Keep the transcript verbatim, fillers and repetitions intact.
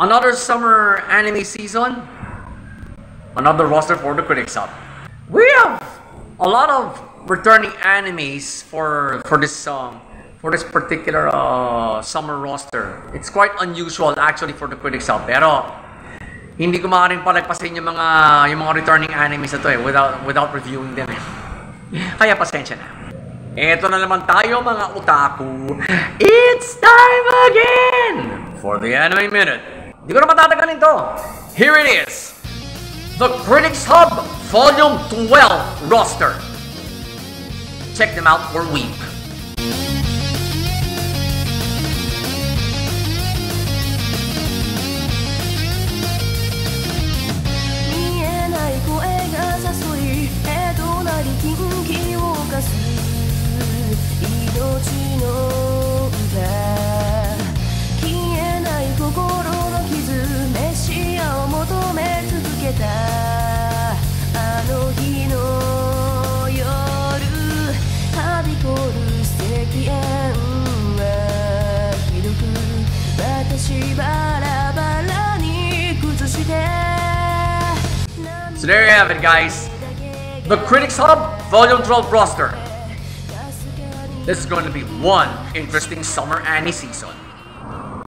Another summer anime season. Another roster for the Critic Sub. We have a lot of returning animes for for this um for this particular uh, summer roster. It's quite unusual actually for the Critic Sub. Pero hindi ko maaaring palagpasin yung mga yung mga returning animes na to eh without without reviewing them eh. Kaya pasensya na. Eto na naman tayo mga otaku. It's time again for the Anime Minute. Di ko na matatagalin to. Here it is. The Critics Hub Volume twelve roster. Check them out for week. So there you have it, guys. The Critics Hub Volume twelve roster. This is going to be one interesting summer anime season.